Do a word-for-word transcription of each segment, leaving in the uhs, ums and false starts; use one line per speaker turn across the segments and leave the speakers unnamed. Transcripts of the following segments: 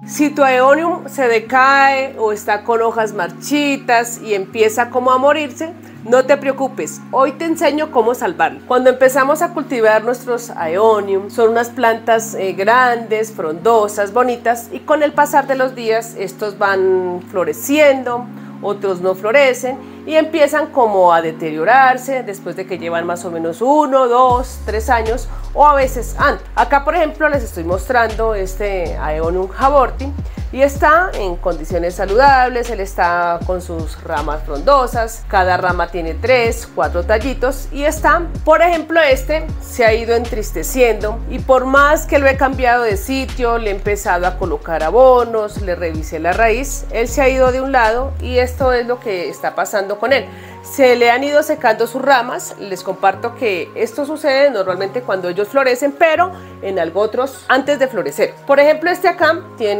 Si tu aeonium se decae o está con hojas marchitas y empieza como a morirse, no te preocupes, hoy te enseño cómo salvarlo. Cuando empezamos a cultivar nuestros aeonium, son unas plantas eh, grandes, frondosas, bonitas, y con el pasar de los días estos van floreciendo, otros no florecen y empiezan como a deteriorarse después de que llevan más o menos uno, dos, tres años o a veces antes. Acá por ejemplo les estoy mostrando este Aeonium haworthi y está en condiciones saludables, él está con sus ramas frondosas, cada rama tiene tres, cuatro tallitos y está, por ejemplo este se ha ido entristeciendo y por más que lo he cambiado de sitio, le he empezado a colocar abonos, le revisé la raíz, él se ha ido de un lado y esto es lo que está pasando con él. Se le han ido secando sus ramas. Les comparto que esto sucede normalmente cuando ellos florecen, pero en algo otros antes de florecer. Por ejemplo, este acá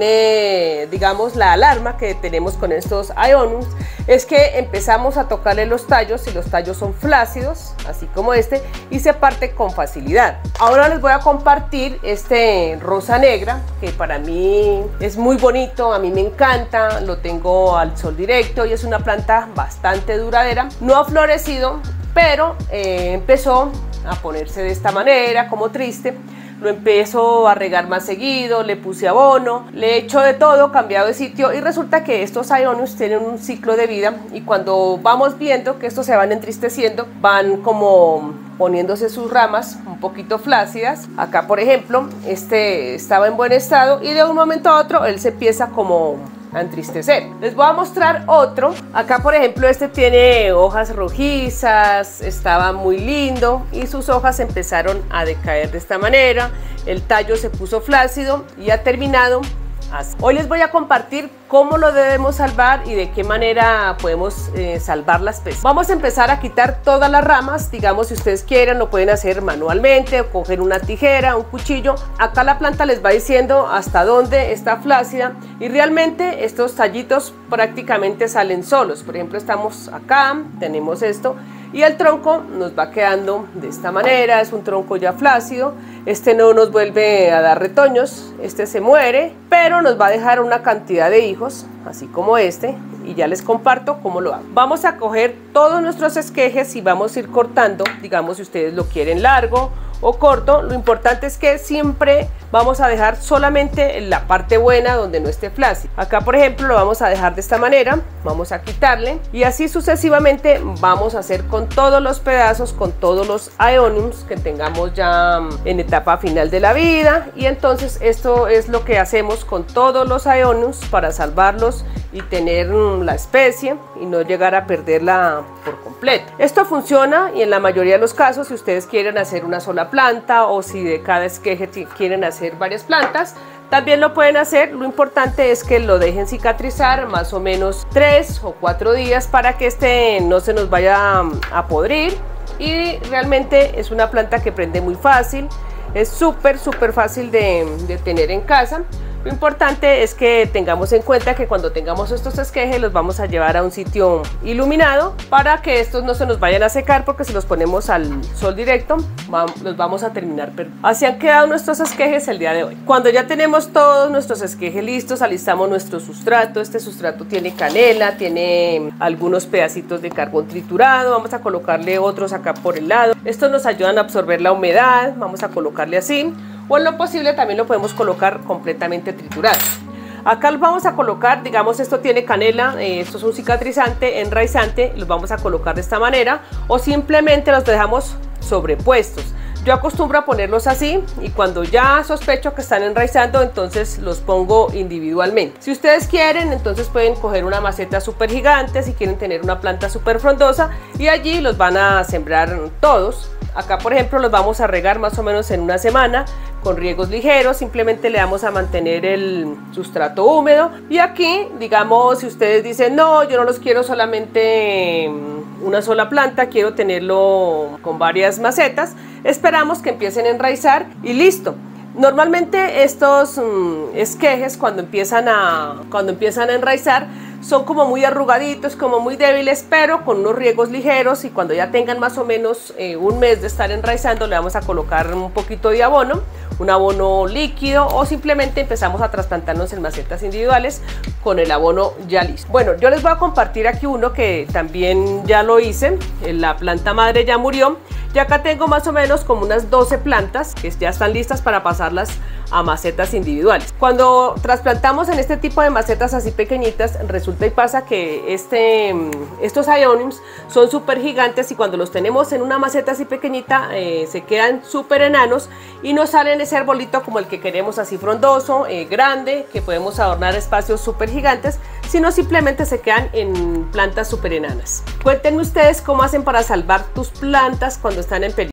tiene, digamos, la alarma que tenemos con estos aeoniums es que empezamos a tocarle los tallos y los tallos son flácidos, así como este, y se parte con facilidad. Ahora les voy a compartir este rosa negra, que para mí es muy bonito, a mí me encanta, lo tengo al sol directo y es una planta bastante duradera. No ha florecido, pero eh, empezó a ponerse de esta manera, como triste. Lo empiezo a regar más seguido, le puse abono, le he hecho de todo, cambiado de sitio y resulta que estos aeoniums tienen un ciclo de vida y cuando vamos viendo que estos se van entristeciendo, van como poniéndose sus ramas un poquito flácidas. Acá por ejemplo, este estaba en buen estado y de un momento a otro él se empieza como a entristecer. Les voy a mostrar otro. Acá por ejemplo este tiene hojas rojizas, estaba muy lindo y sus hojas empezaron a decaer de esta manera, el tallo se puso flácido y ha terminado así. Hoy les voy a compartir cómo lo debemos salvar y de qué manera podemos eh, salvar la especie. Vamos a empezar a quitar todas las ramas, digamos si ustedes quieren lo pueden hacer manualmente o coger una tijera, un cuchillo. Acá la planta les va diciendo hasta dónde está flácida y realmente estos tallitos prácticamente salen solos. Por ejemplo estamos acá, tenemos esto y el tronco nos va quedando de esta manera, es un tronco ya flácido, este no nos vuelve a dar retoños, este se muere, pero nos va a dejar una cantidad de hijos, así como este, y ya les comparto cómo lo hago. Vamos a coger todos nuestros esquejes y vamos a ir cortando, digamos si ustedes lo quieren largo o corto, lo importante es que siempre vamos a dejar solamente la parte buena donde no esté flácido. Acá por ejemplo lo vamos a dejar de esta manera, vamos a quitarle y así sucesivamente vamos a hacer con todos los pedazos, con todos los aeoniums que tengamos ya en etapa final de la vida y entonces esto es lo que hacemos con todos los aeoniums para salvarlos y tener la especie y no llegar a perderla por completo. Esto funciona y en la mayoría de los casos si ustedes quieren hacer una sola planta o si de cada esqueje quieren hacer varias plantas, también lo pueden hacer. Lo importante es que lo dejen cicatrizar más o menos tres o cuatro días para que este no se nos vaya a podrir y realmente es una planta que prende muy fácil, es súper súper fácil de, de tener en casa. Lo importante es que tengamos en cuenta que cuando tengamos estos esquejes los vamos a llevar a un sitio iluminado para que estos no se nos vayan a secar porque si los ponemos al sol directo los vamos a terminar perdiendo. Así han quedado nuestros esquejes el día de hoy. Cuando ya tenemos todos nuestros esquejes listos, alistamos nuestro sustrato. Este sustrato tiene canela, tiene algunos pedacitos de carbón triturado, vamos a colocarle otros acá por el lado. Estos nos ayudan a absorber la humedad, vamos a colocarle así. O en lo posible también lo podemos colocar completamente triturado. Acá los vamos a colocar, digamos esto tiene canela, eh, esto es un cicatrizante, enraizante, los vamos a colocar de esta manera o simplemente los dejamos sobrepuestos. Yo acostumbro a ponerlos así y cuando ya sospecho que están enraizando entonces los pongo individualmente. Si ustedes quieren entonces pueden coger una maceta súper gigante si quieren tener una planta súper frondosa y allí los van a sembrar todos. Acá por ejemplo los vamos a regar más o menos en una semana con riegos ligeros, simplemente le vamos a mantener el sustrato húmedo y aquí digamos si ustedes dicen no, yo no los quiero solamente una sola planta, quiero tenerlo con varias macetas, esperamos que empiecen a enraizar y listo. Normalmente estos mmm, esquejes cuando empiezan a, cuando empiezan a enraizar son como muy arrugaditos, como muy débiles, pero con unos riegos ligeros, y cuando ya tengan más o menos eh, un mes de estar enraizando, le vamos a colocar un poquito de abono, un abono líquido o simplemente empezamos a trasplantarnos en macetas individuales con el abono ya listo. Bueno, yo les voy a compartir aquí uno que también ya lo hice, la planta madre ya murió y acá tengo más o menos como unas doce plantas que ya están listas para pasarlas a macetas individuales. Cuando trasplantamos en este tipo de macetas así pequeñitas, resulta y pasa que este, estos Ioniums son súper gigantes y cuando los tenemos en una maceta así pequeñita eh, se quedan súper enanos y no salen ese arbolito como el que queremos, así frondoso, eh, grande, que podemos adornar espacios súper gigantes, sino simplemente se quedan en plantas súper enanas. Cuéntenme ustedes cómo hacen para salvar tus plantas cuando están en peligro.